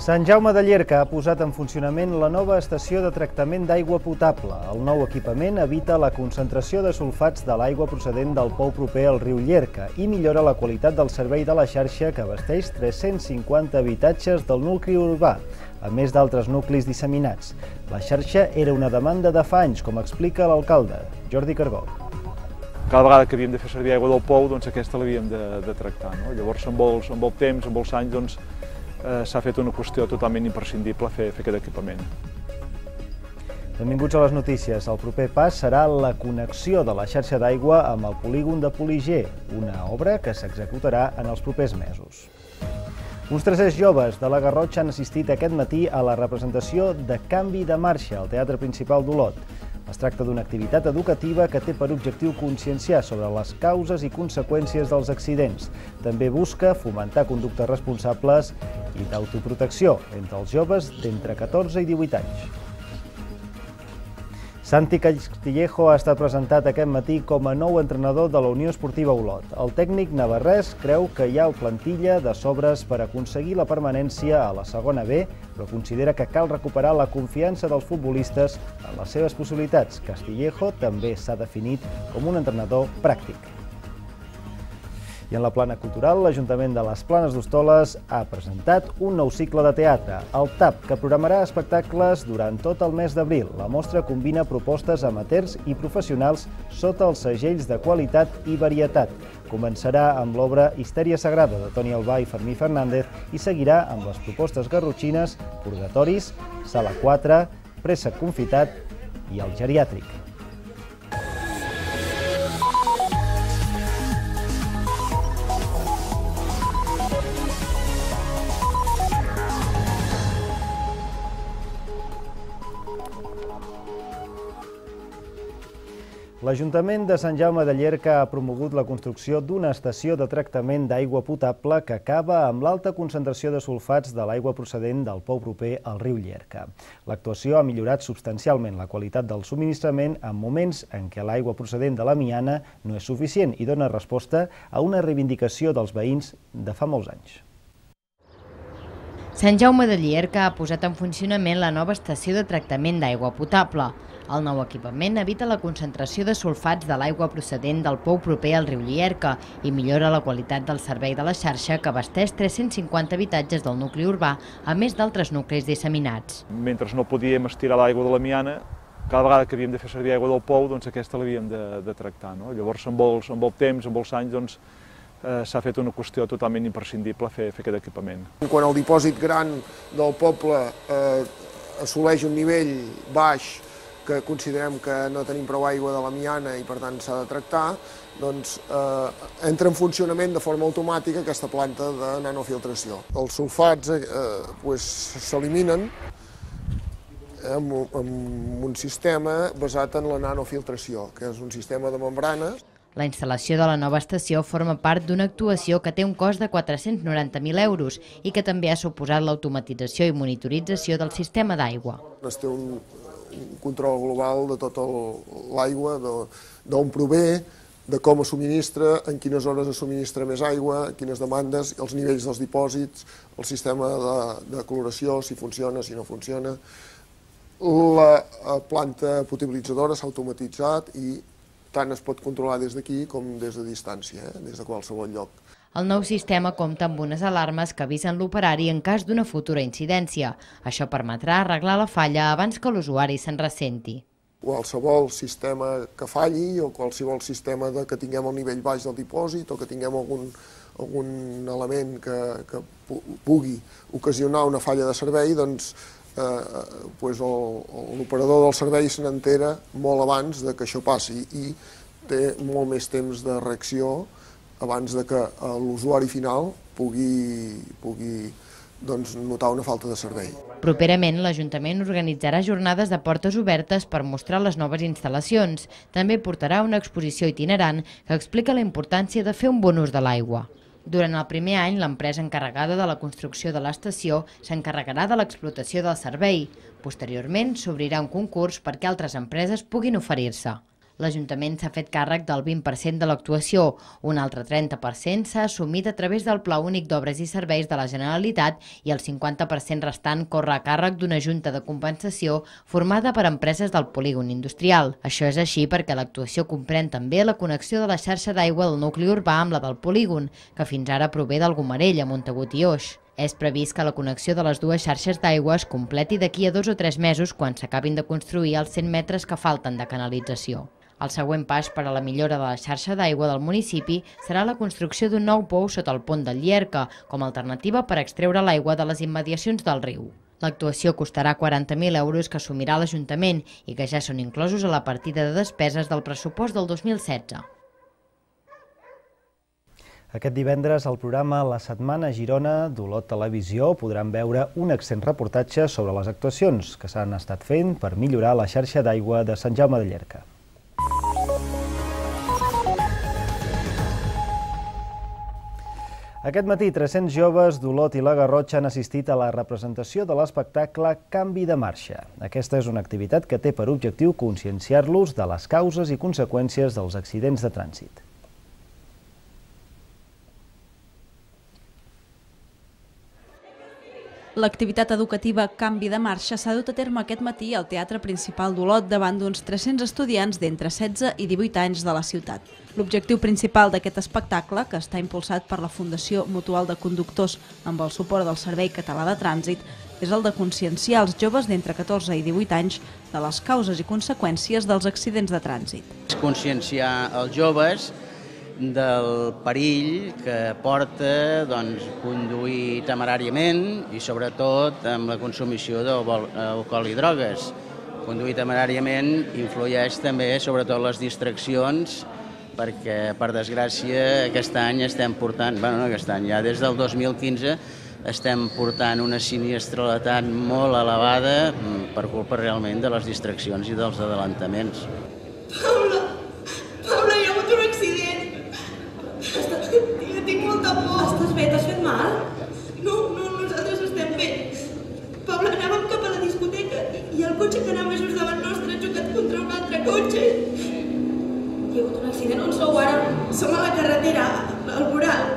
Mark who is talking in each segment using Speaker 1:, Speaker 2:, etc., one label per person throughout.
Speaker 1: Sant Jaume de Llierca ha posat en funcionament la nova estació de tractament d'aigua potable. El nou equipament evita la concentració de sulfats de l'aigua procedent del pou proper al riu Llierca i millora la qualitat del servei de la xarxa que abasteix 350 habitatges del nucli urbà, a més d'altres nuclis disseminats. La xarxa era una demanda de fa anys, com explica l'alcalde, Jordi Cargol.
Speaker 2: Cada vegada que havíem de fer servir aigua del pou, aquesta l'havíem de tractar. Llavors, amb el temps, amb els anys, s'ha fet una qüestió totalment imprescindible fer aquest equipament.
Speaker 1: Benvinguts a les notícies. El proper pas serà la connexió de la xarxa d'aigua amb el polígon de Poliger, una obra que s'executarà en els propers mesos. Uns 300 joves de la Garrotxa han assistit aquest matí a la representació de Canvi de Marxa al Teatre Principal d'Olot. Es tracta d'una activitat educativa que té per objectiu conscienciar sobre les causes i conseqüències dels accidents. També busca fomentar conductes responsables i d'autoprotecció entre els joves d'entre 14 i 18 anys. Santi Castillejo ha estat presentat aquest matí com a nou entrenador de la Unió Esportiva Olot. El tècnic navarrès creu que hi ha plantilla de sobres per aconseguir la permanència a la segona B, però considera que cal recuperar la confiança dels futbolistes en les seves possibilitats. Castillejo també s'ha definit com un entrenador pràctic. I en la plana cultural, l'Ajuntament de les Planes d'Hostoles ha presentat un nou cicle de teatre, el TAP, que programarà espectacles durant tot el mes d'abril. La mostra combina propostes amateurs i professionals sota els segells de qualitat i varietat. Començarà amb l'obra Histèria Sagrada de Toni Albà i Fermí Fernández i seguirà amb les propostes garrotxines Purgatoris, Sala 4, Préssec confitat i el Geriàtric. L'Ajuntament de Sant Jaume de Llierca ha promogut la construcció d'una estació de tractament d'aigua potable que acaba amb l'alta concentració de sulfats de l'aigua procedent del pou proper al riu Llierca. L'actuació ha millorat substancialment la qualitat del subministrament en moments en què l'aigua procedent de la Miana no és suficient i dona resposta a una reivindicació dels veïns de fa molts anys.
Speaker 3: Sant Jaume de Llierca ha posat en funcionament la nova estació de tractament d'aigua potable. El nou equipament evita la concentració de sulfats de l'aigua procedent del pou proper al riu Llierca i millora la qualitat del servei de la xarxa que abasteix 350 habitatges del nucli urbà, a més d'altres nuclis disseminats.
Speaker 2: Mentre no podíem estirar l'aigua de la Miana, cada vegada que havíem de fer servir aigua del pou, aquesta l'havíem de tractar. Llavors, amb el temps, amb els anys, s'ha fet una qüestió totalment imprescindible fer aquest equipament.
Speaker 4: Quan el dipòsit gran del poble assoleix un nivell baix, que considerem que no tenim prou aigua de la Miana i per tant s'ha de tractar, doncs entra en funcionament de forma automàtica aquesta planta de nanofiltració. Els sulfats s'eliminen amb un sistema basat en la nanofiltració, que és un sistema de membranes.
Speaker 3: La instal·lació de la nova estació forma part d'una actuació que té un cost de 490.000 euros i que també ha suposat l'automatització i monitorització del sistema d'aigua.
Speaker 4: Es té un control global de tota l'aigua, d'on prové, de com es subministra, en quines hores es subministra més aigua, quines demandes, els nivells dels dipòsits, el sistema de cloració, si funciona, si no funciona. La planta potabilitzadora s'ha automatitzat i tant es pot controlar des d'aquí com des de distància, des de qualsevol lloc.
Speaker 3: El nou sistema compta amb unes alarmes que avisen l'operari en cas d'una futura incidència. Això permetrà arreglar la falla abans que l'usuari se'n ressenti.
Speaker 4: Qualsevol sistema que falli o qualsevol sistema que tinguem el nivell baix del dipòsit o que tinguem algun element que pugui ocasionar una falla de servei, doncs l'operador del servei se n'entera molt abans que això passi i té molt més temps de reacció abans que l'usuari final pugui notar una falta de servei.
Speaker 3: Properament, l'Ajuntament organitzarà jornades de portes obertes per mostrar les noves instal·lacions. També portarà una exposició itinerant que explica la importància de fer un bon ús de l'aigua. Durant el primer any, l'empresa encarregada de la construcció de l'estació s'encarregarà de l'explotació del servei. Posteriorment, s'obrirà un concurs perquè altres empreses puguin oferir-se. L'Ajuntament s'ha fet càrrec del 20% de l'actuació. Un altre 30% s'ha assumit a través del Pla Únic d'Obres i Serveis de la Generalitat i el 50% restant corre a càrrec d'una junta de compensació formada per empreses del polígon industrial. Això és així perquè l'actuació comprèn també la connexió de la xarxa d'aigua del nucli urbà amb la del polígon, que fins ara prové del Gomarell, a Montagut i Oix. És previst que la connexió de les dues xarxes d'aigua es completi d'aquí a 2 o 3 mesos quan s'acabin de construir els 100 metres que falten de canalització. El següent pas per a la millora de la xarxa d'aigua del municipi serà la construcció d'un nou pou sota el pont del Llierca, com a alternativa per extreure l'aigua de les immediacions del riu. L'actuació costarà 40.000 euros que assumirà l'Ajuntament i que ja són inclosos a la partida de despeses del pressupost del 2016.
Speaker 1: Aquest divendres, al programa La Setmana a Girona d'Olot Televisió podran veure un extens reportatge sobre les actuacions que s'han estat fent per millorar la xarxa d'aigua de Sant Jaume de Llierca. Aquest matí, 300 joves d'Olot i la Garrotxa han assistit a la representació de l'espectacle Canvi de marxa. Aquesta és una activitat que té per objectiu conscienciar-los de les causes i conseqüències dels accidents de trànsit.
Speaker 5: L'activitat educativa Canvi de marxa s'ha dut a terme aquest matí al Teatre Principal d'Olot davant d'uns 300 estudiants d'entre 16 i 18 anys de la ciutat. L'objectiu principal d'aquest espectacle, que està impulsat per la Fundació Mutual de Conductors amb el suport del Servei Català de Trànsit, és el de conscienciar els joves d'entre 14 i 18 anys de les causes i conseqüències dels accidents de trànsit.
Speaker 6: Conscienciar els joves del perill que porta conduir temeràriament i sobretot amb la consumició d'alcohol i drogues. Conduir temeràriament influeix també sobretot les distraccions perquè, per desgràcia, aquest any estem portant, ja des del 2015 estem portant una sinistralitat molt elevada per culpa realment de les distraccions i dels adelantaments.
Speaker 7: Paula, hi ha hagut un accident. Tinc molta por. Estàs bé? T'has fet mal? No, nosaltres estem bé. Paula, anàvem cap a la discoteca i el cotxe que anava just davant nostre ha xocat contra un altre cotxe. Hi ha hagut un accident. On sou ara? Som a la carretera, al voral.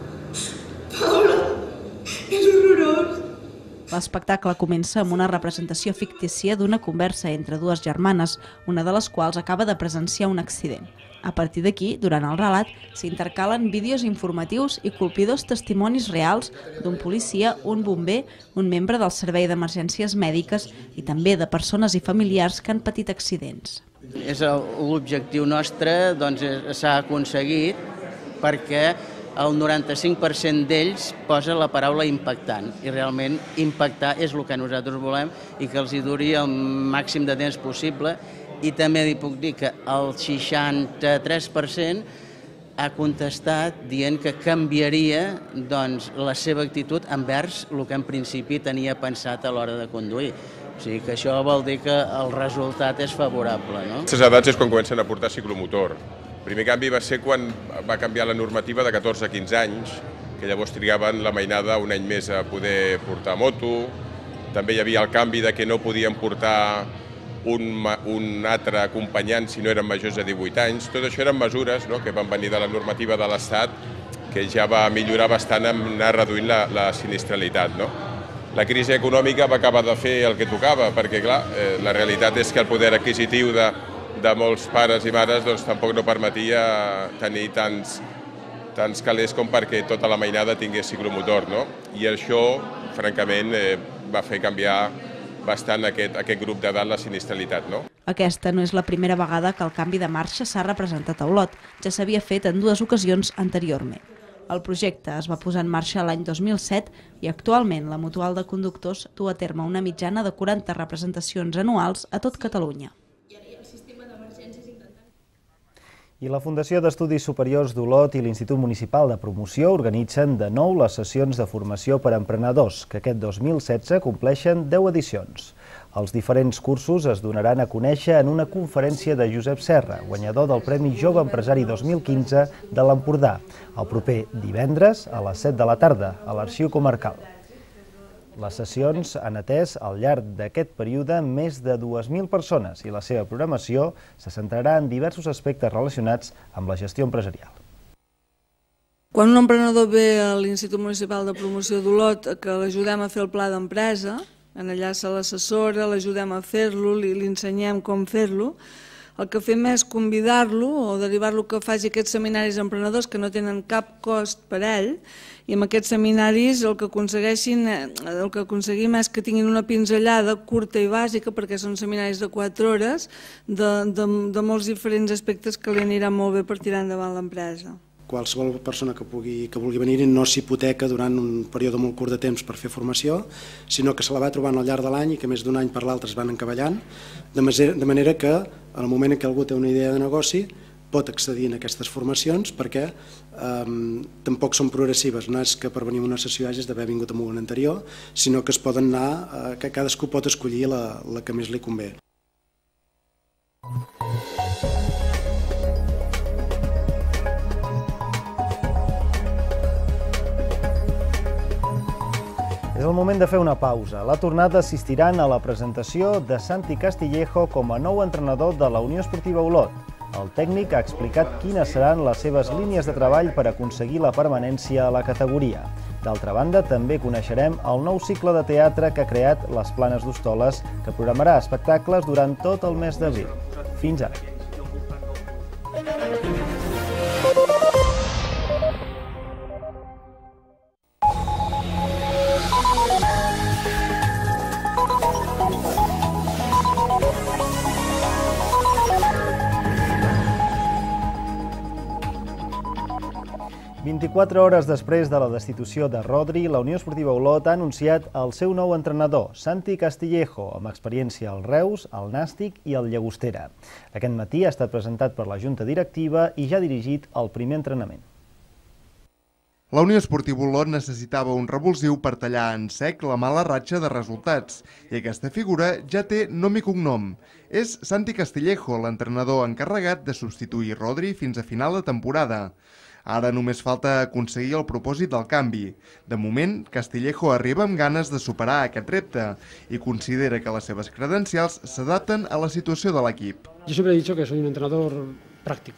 Speaker 7: Paula, és horrorós.
Speaker 5: L'espectacle comença amb una representació fictícia d'una conversa entre dues germanes, una de les quals acaba de presenciar un accident. A partir d'aquí, durant el relat, s'intercalen vídeos informatius i colpidors testimonis reals d'un policia, un bomber, un membre del Servei d'Emergències Mèdiques i també de persones i familiars que han patit accidents.
Speaker 6: L'objectiu nostre s'ha aconseguit perquè el 95% d'ells posa la paraula impactant i realment impactar és el que nosaltres volem i que els hi duri el màxim de temps possible. I també li puc dir que el 63% ha contestat dient que canviaria la seva actitud envers el que en principi tenia pensat a l'hora de conduir. O sigui que això vol dir que el resultat és favorable.
Speaker 8: Aquestes edats és quan comencen a portar ciclomotor. El primer canvi va ser quan va canviar la normativa de 14 a 15 anys, que llavors trigaven la mainada un any més a poder portar moto. També hi havia el canvi de que no podien portar un altre acompanyant si no eren majors de 18 anys. Tot això eren mesures que van venir de la normativa de l'Estat que ja va millorar bastant en anar reduint la sinistralitat. La crisi econòmica va acabar de fer el que tocava, perquè clar, la realitat és que el poder adquisitiu de molts pares i mares tampoc no permetia tenir tants calés com perquè tota la mainada tingués ciclomotor. I això, francament, va fer canviar bastant aquest grup d'edat la sinistralitat.
Speaker 5: Aquesta no és la primera vegada que el canvi de marxa s'ha representat a Olot, ja s'havia fet en 2 ocasions anteriorment. El projecte es va posar en marxa l'any 2007 i actualment la Mutual de Conductors du a terme una mitjana de 40 representacions anuals a tot Catalunya.
Speaker 1: I la Fundació d'Estudis Superiors d'Olot i l'Institut Municipal de Promoció organitzen de nou les sessions de formació per a emprenedors, que aquest 2016 compleixen 10 edicions. Els diferents cursos es donaran a conèixer en una conferència de Josep Serra, guanyador del Premi Jove Empresari 2015 de l'Empordà, el proper divendres a les 7 de la tarda, a l'Arxiu Comarcal. Les sessions han atès al llarg d'aquest període més de 2.000 persones i la seva programació se centrarà en diversos aspectes relacionats amb la gestió empresarial.
Speaker 9: Quan un emprenedor ve a l'Institut Municipal de Promoció d'Olot que l'ajudem a fer el pla d'empresa, allà se l'assessora, l'ajudem a fer-lo, li ensenyem com fer-lo, el que fem és convidar-lo o derivar-lo que faci aquests seminaris emprenedors que no tenen cap cost per a ell, i amb aquests seminaris el que aconseguim és que tinguin una pinzellada curta i bàsica, perquè són seminaris de 4 hores, de molts diferents aspectes que li aniran molt bé per tirar endavant l'empresa.
Speaker 10: Qualsevol persona que vulgui venir no s'hipoteca durant un període molt curt de temps per fer formació, sinó que se la va trobant al llarg de l'any i que més d'un any per l'altre es van encavallant, de manera que en el moment en què algú té una idea de negoci pot accedir a aquestes formacions, perquè tampoc són progressives, no és que per venir a una sessió hagis d'haver vingut amb una anterior, sinó que es poden anar, que cadascú pot escollir la que més li convé.
Speaker 1: És el moment de fer una pausa. A la tornada assistiran a la presentació de Santi Castillejo com a nou entrenador de la Unió Esportiva Olot. El tècnic ha explicat quines seran les seves línies de treball per aconseguir la permanència a la categoria. D'altra banda, també coneixerem el nou cicle de teatre que ha creat les Planes d'Hostoles, que programarà espectacles durant tot el mes d'abril. Fins ara. Quatre hores després de la destitució de Rodri, la Unió Esportiva Olot ha anunciat el seu nou entrenador, Santi Castillejo, amb experiència al Reus, al Nàstic i al Llagostera. Aquest matí ha estat presentat per la Junta Directiva i ja ha dirigit el primer entrenament.
Speaker 11: La Unió Esportiva Olot necessitava un revulsiu per tallar en sec la mala ratxa de resultats, i aquesta figura ja té nom i cognom. És Santi Castillejo, l'entrenador encarregat de substituir Rodri fins a final de temporada. Ara només falta aconseguir el propòsit del canvi. De moment, Castillejo arriba amb ganes de superar aquest repte i considera que les seves credencials s'adapten a la situació de l'equip.
Speaker 12: Yo siempre he dicho que soy un entrenador práctico.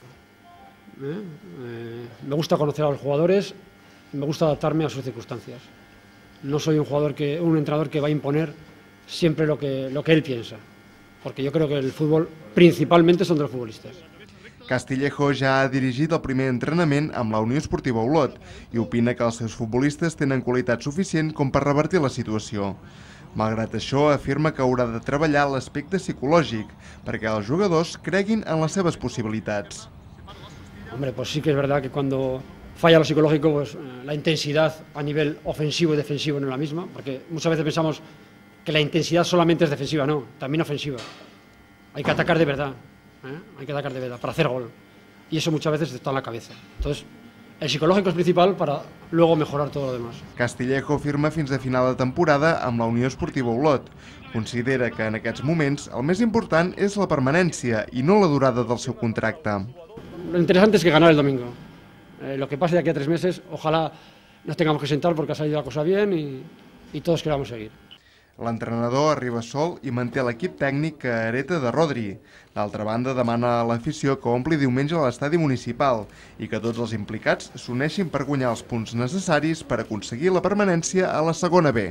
Speaker 12: Me gusta conocer a los jugadores, me gusta adaptarme a sus circunstancias. No soy un entrenador que va a imponer siempre lo que él piensa, porque yo creo que el fútbol principalmente son de los futbolistas.
Speaker 11: Castillejo ja ha dirigit el primer entrenament amb la Unió Esportiva Olot i opina que els seus futbolistes tenen qualitat suficient com per revertir la situació. Malgrat això, afirma que haurà de treballar l'aspecte psicològic perquè els jugadors creguin en les seves possibilitats.
Speaker 12: Hombre, pues sí que es verdad que cuando falla lo psicológico, pues la intensidad a nivel ofensivo y defensivo no es la misma, porque muchas veces pensamos que la intensidad solamente es defensiva, no, también ofensiva. Hay que atacar de verdad. Hay que atacar de verdad, para hacer gol. Y eso muchas veces está en la cabeza. Entonces, el psicológico es principal para luego mejorar todo lo demás.
Speaker 11: Castillejo firma fins a final de temporada amb la Unió Esportiva Olot. Considera que en aquests moments el més important és la permanència i no la durada del seu contracte.
Speaker 12: Lo interesante es que ganar el domingo. Lo que pase de aquí a 3 meses, ojalá nos tengamos que sentar porque ha salido la cosa bien y todos queramos seguir.
Speaker 11: L'entrenador arriba sol i manté l'equip tècnic que hereta de Rodri. D'altra banda, demana a l'afició que ompli diumenge a l'estadi municipal i que tots els implicats s'uneixin per guanyar els punts necessaris per aconseguir la permanència a la segona B.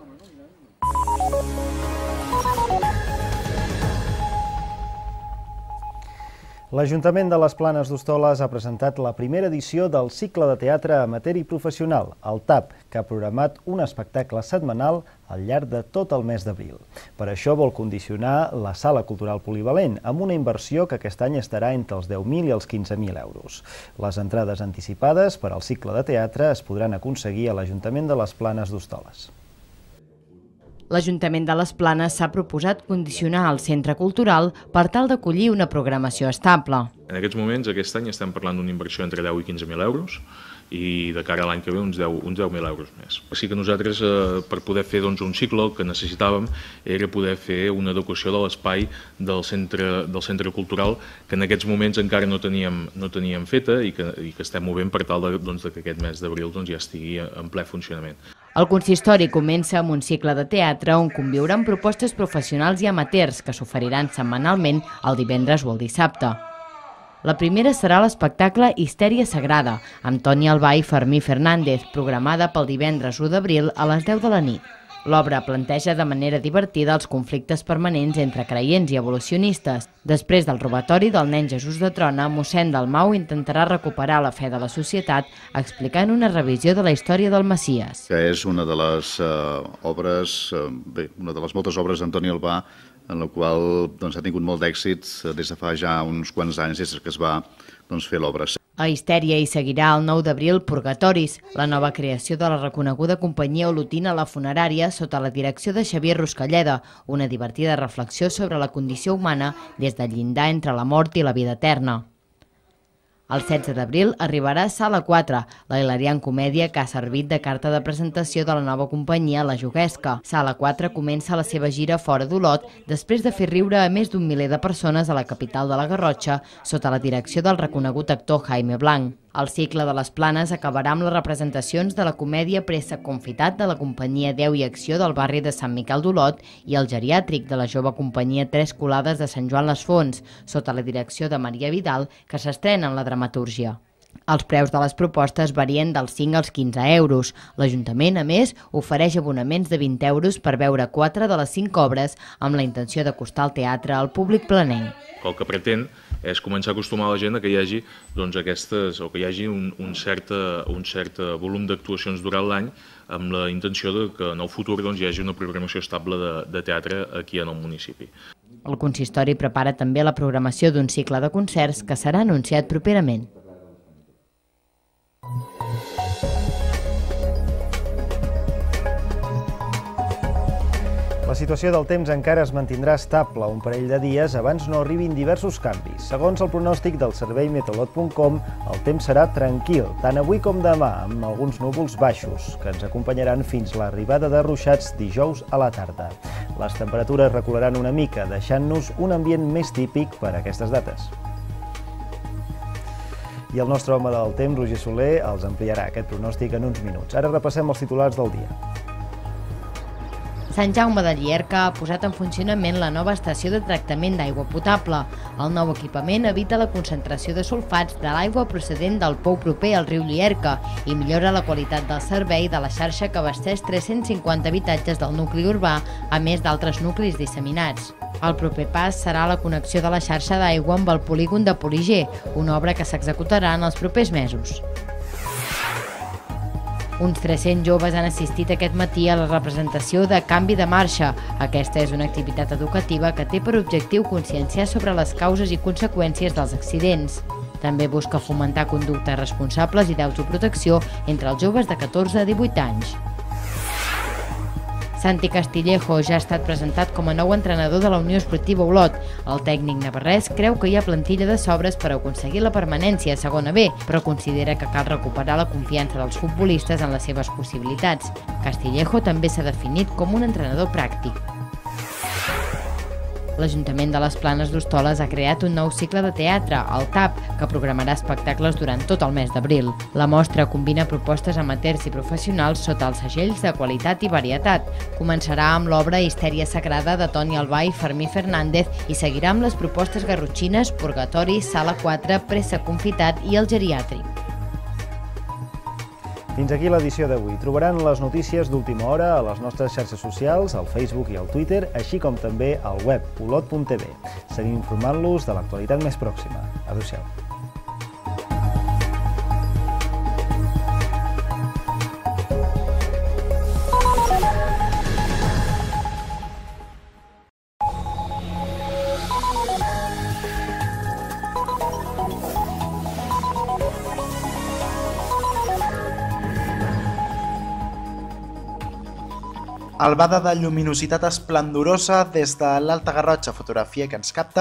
Speaker 1: L'Ajuntament de les Planes d'Hostoles ha presentat la primera edició del cicle de teatre amateur i professional, el TAP, que ha programat un espectacle setmanal al llarg de tot el mes d'abril. Per això vol condicionar la Sala Cultural Polivalent, amb una inversió que aquest any estarà entre els 10.000 i els 15.000 euros. Les entrades anticipades per al cicle de teatre es podran aconseguir a l'Ajuntament de les Planes d'Hostoles.
Speaker 3: L'Ajuntament de les Planes s'ha proposat condicionar el centre cultural per tal d'acollir una programació estable.
Speaker 13: En aquests moments, aquest any, estem parlant d'una inversió entre 10 i 15.000 euros i de cara a l'any que ve uns 10.000 euros més. Així que nosaltres, per poder fer un cicle, el que necessitàvem era poder fer una adequació de l'espai del centre cultural que en aquests moments encara no teníem feta i que estem movent per tal que aquest mes d'abril ja estigui en ple funcionament.
Speaker 3: El consistori comença amb un cicle de teatre on conviuran propostes professionals i amateurs que s'oferiran setmanalment el divendres o el dissabte. La primera serà l'espectacle Histèria Sagrada, amb Toni Albà i Fermí Fernández, programada pel divendres 1 d'abril a les 10 de la nit. L'obra planteja de manera divertida els conflictes permanents entre creients i evolucionistes. Després del robatori del nen Jesús de Trona, mossèn Dalmau intentarà recuperar la fe de la societat explicant una revisió de la història del Messies.
Speaker 14: Que és una de les una de les moltes obres d'Antoni Albà en la qual ha tingut molt d'èxit des de fa ja uns quants anys des que es va fer l'obra.
Speaker 3: A Histèria hi seguirà el 9 d'abril Purgatoris, la nova creació de la reconeguda companyia olotina La Funerària sota la direcció de Xavier Ruscalleda, una divertida reflexió sobre la condició humana des del llindar entre la mort i la vida eterna. El 16 d'abril arribarà Sala 4, la hilariant comèdia que ha servit de carta de presentació de la nova companyia La Juguesca. Sala 4 comença la seva gira fora d'Olot després de fer riure a més d'un miler de persones a la capital de la Garrotxa sota la direcció del reconegut actor Jaime Blanc. El cicle de les Planes acabarà amb les representacions de la comèdia Pressa Confitat de la companyia Déu i Acció del barri de Sant Miquel d'Olot i el geriàtric de la jove companyia Tres Colades de Sant Joan les Fonts, sota la direcció de Maria Vidal, que s'estrena en la dramatúrgia. Els preus de les propostes varien dels 5 als 15 euros. L'Ajuntament, a més, ofereix abonaments de 20 euros per veure 4 de les 5 obres amb la intenció d'acostar el teatre al públic planenc.
Speaker 13: El que pretén és començar a acostumar la gent a que hi hagi un cert volum d'actuacions durant l'any amb la intenció que en el futur hi hagi una programació estable de teatre aquí en el municipi.
Speaker 3: El consistori prepara també la programació d'un cicle de concerts que serà anunciat properament.
Speaker 1: La situació del temps encara es mantindrà estable un parell de dies abans no arribin diversos canvis. Segons el pronòstic del servei meteorolog.com, el temps serà tranquil, tant avui com demà, amb alguns núvols baixos, que ens acompanyaran fins l'arribada de ruixats dijous a la tarda. Les temperatures recularan una mica, deixant-nos un ambient més típic per a aquestes dates. I el nostre home del temps, Roger Soler, els ampliarà aquest pronòstic en uns minuts. Ara repassem els titulars del dia.
Speaker 3: Sant Jaume de Llierca ha posat en funcionament la nova estació de tractament d'aigua potable. El nou equipament evita la concentració de sulfats de l'aigua procedent del pou proper al riu Llierca i millora la qualitat del servei de la xarxa que abasteix 350 habitatges del nucli urbà, a més d'altres nuclis disseminats. El proper pas serà la connexió de la xarxa d'aigua amb el polígon de Poliger, una obra que s'executarà en els propers mesos. Uns 300 joves han assistit aquest matí a la representació de Canvi de Marxa. Aquesta és una activitat educativa que té per objectiu conscienciar sobre les causes i conseqüències dels accidents. També busca fomentar conductes responsables i d'autoprotecció entre els joves de 14 a 18 anys. Santi Castillejo ja ha estat presentat com a nou entrenador de la Unió Esportiva Olot. El tècnic navarrès creu que hi ha plantilla de sobres per aconseguir la permanència a segona B, però considera que cal recuperar la confiança dels futbolistes en les seves possibilitats. Castillejo també s'ha definit com un entrenador pràctic. L'Ajuntament de les Planes d'Hostoles ha creat un nou cicle de teatre, el TAP, que programarà espectacles durant tot el mes d'abril. La mostra combina propostes amateurs i professionals sota els segells de qualitat i varietat. Començarà amb l'obra Histèria Sagrada de Toni Albà i Fermí Fernández i seguirà amb les propostes garrotxines Purgatori, Sala 4, Pressa Confitat i el geriàtric.
Speaker 1: Fins aquí l'edició d'avui. Trobaran les notícies d'última hora a les nostres xarxes socials, al Facebook i al Twitter, així com també al web olot.tv. Seguim informant-los de l'actualitat més pròxima. Adéu-siau.
Speaker 15: Albada de lluminositat esplendorosa des de l'Alta Garrotxa, fotografia que ens capta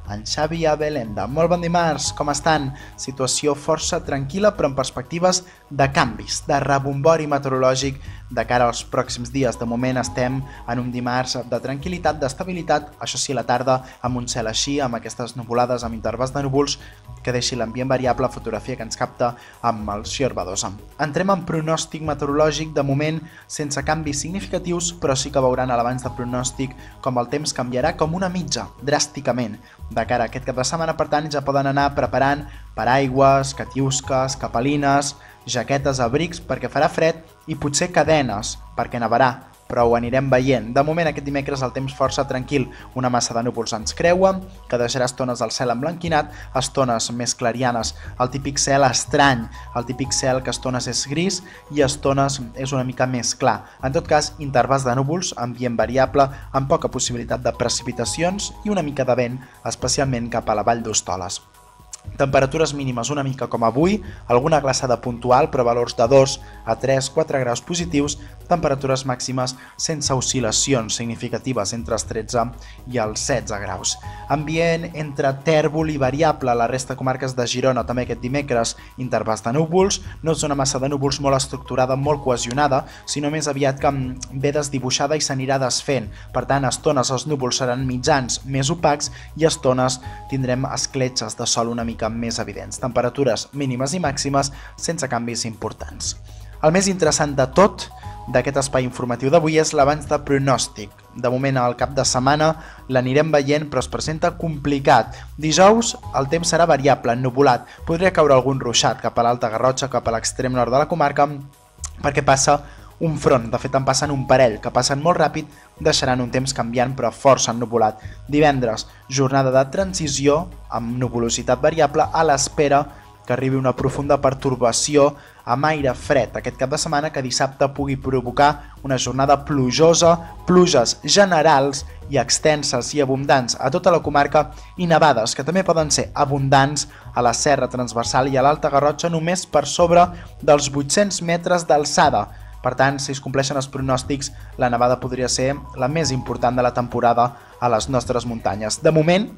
Speaker 15: en Xavi Abelenda. Molt bon dimarts, com estan? Situació força tranquil·la, però amb perspectives de canvis, de rebombori meteorològic de cara als pròxims dies. De moment estem en un dimarts de tranquil·litat, d'estabilitat, això sí, a la tarda amb un cel així, amb aquestes nuvolades, amb intervals de núvols, que deixi l'ambient variable, fotografia que ens capta amb Melcior Badosa. Entrem en pronòstic meteorològic, de moment sense canvis significatius, però sí que veuran a l'abans de pronòstic com el temps canviarà com una mitja, dràsticament. De cara a aquest cap de setmana, per tant, ja poden anar preparant paraigües, catiusques, capelines, jaquetes, abrics, perquè farà fred, i potser cadenes, perquè nevarà, però ho anirem veient. De moment, aquest dimecres el temps força tranquil. Una massa de núvols ens creua, que deixarà estones al cel emblanquinat, estones més clarianes, el típic cel estrany, el típic cel que estones és gris i estones és una mica més clar. En tot cas, intervals de núvols, ambient variable, amb poca possibilitat de precipitacions i una mica de vent, especialment cap a la vall d'Hostoles. Temperatures mínimes una mica com avui, alguna glaçada puntual, però valors de 2 a 3, 4 graus positius, temperatures màximes sense oscil·lacions significatives entre els 13 i els 16 graus. Ambient entre tèrbol i variable a la resta de comarques de Girona, també aquest dimecres, intervals de núvols, no és una massa de núvols molt estructurada, molt cohesionada, sinó més aviat que ve desdibuixada i s'anirà desfent. Per tant, a estones els núvols seran mitjans, més opacs, i a estones tindrem escletxes de sol una mica més evidents. Temperatures mínimes i màximes sense canvis importants. El més interessant de tot d'aquest espai informatiu d'avui és l'abans de pronòstic. De moment, al cap de setmana l'anirem veient, però es presenta complicat. Dijous el temps serà variable, ennuvolat. Podria caure algun ruixat cap a l'Alta Garrotxa, cap a l'extrem nord de la comarca, perquè passa un front. De fet, en passen un parell, que passen molt ràpid, deixaran un temps canviant però força ennuvolat. Divendres, jornada de transició amb nuvolositat variable a l'espera que arribi una profunda pertorbació amb aire fred aquest cap de setmana que dissabte pugui provocar una jornada plujosa, pluges generals i extenses i abundants a tota la comarca i nevades que també poden ser abundants a la Serra Transversal i a l'Alta Garrotxa només per sobre dels 800 metres d'alçada. Per tant, si es compleixen els pronòstics, la nevada podria ser la més important de la temporada a les nostres muntanyes. De moment,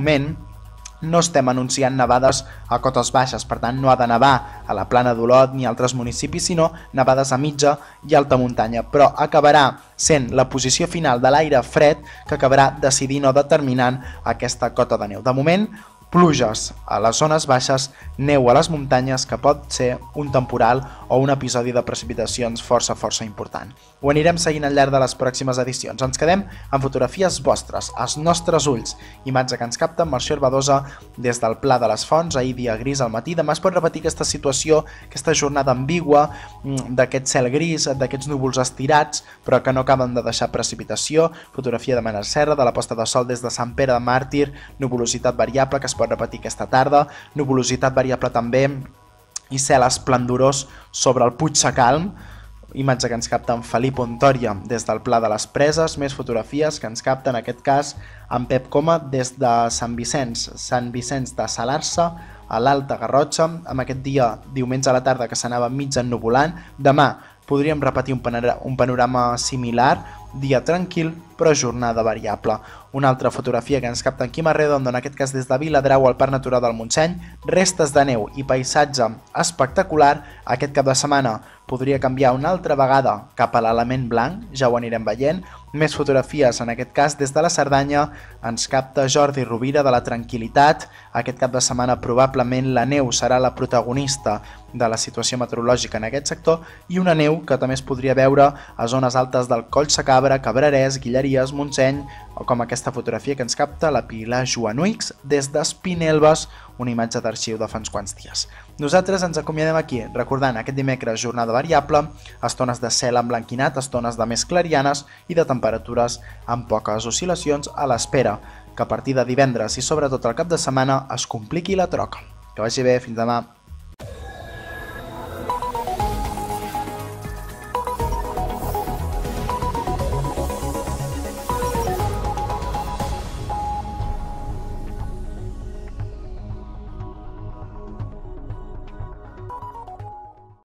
Speaker 15: no estem anunciant nevades a cotes baixes, per tant no ha de nevar a la Plana d'Olot ni altres municipis, sinó nevades a mitja i alta muntanya, però acabarà sent la posició final de l'aire fred que acabarà decidint o determinant aquesta cota de neu. De moment, pluges a les zones baixes, neu a les muntanyes, que pot ser un temporal o un episodi de precipitacions força important. Ho anirem seguint al llarg de les pròximes edicions. Ens quedem amb fotografies vostres, als nostres ulls. Imatge que ens capta Melcior Badosa des del Pla de les Fonts, ahir dia gris al matí. Demà es pot repetir aquesta situació, aquesta jornada ambigua, d'aquest cel gris, d'aquests núvols estirats, però que no acaben de deixar precipitació. Fotografia de Manel Serra, de la posta de sol des de Sant Pere de Màrtir, nuvolositat variable que es pot repetir aquesta tarda, nuvolositat variable també i cel esplendorós sobre el Puig Sacalm, imatge que ens capta en Felip Ontòria des del Pla de les Preses, més fotografies que ens capta en aquest cas en Pep Coma des de Sant Vicenç de Salarsa a l'Alta Garrotxa, amb aquest dia diumenge a la tarda que s'anava mig ennuvolant. Demà podríem repetir un panorama similar, dia tranquil però jornada variable. Una altra fotografia que ens capta en Quim Arredondo, en aquest cas des de Viladrau al Parc Natural del Montseny, restes de neu i paisatge espectacular. Aquest cap de setmana podria canviar una altra vegada cap a l'element blanc, ja ho anirem veient. Més fotografies, en aquest cas des de la Cerdanya, ens capta Jordi Rovira de la Tranquil·litat. Aquest cap de setmana probablement la neu serà la protagonista de la situació meteorològica en aquest sector i una neu que també es podria veure a zones altes del Coll Sacabra, Cabrerès, Guilleries, Montseny, o com aquesta fotografia que ens capta la Pilar Joanuix des d'Espinelves, una imatge d'arxiu de fa uns quants dies. Nosaltres ens acomiadem aquí, recordant aquest dimecres jornada variable, estones de cel emblanquinat, estones de més clarianes i de temperatures amb poques oscil·lacions, a l'espera que a partir de divendres i sobretot el cap de setmana es compliqui la troca. Que vagi bé, fins demà.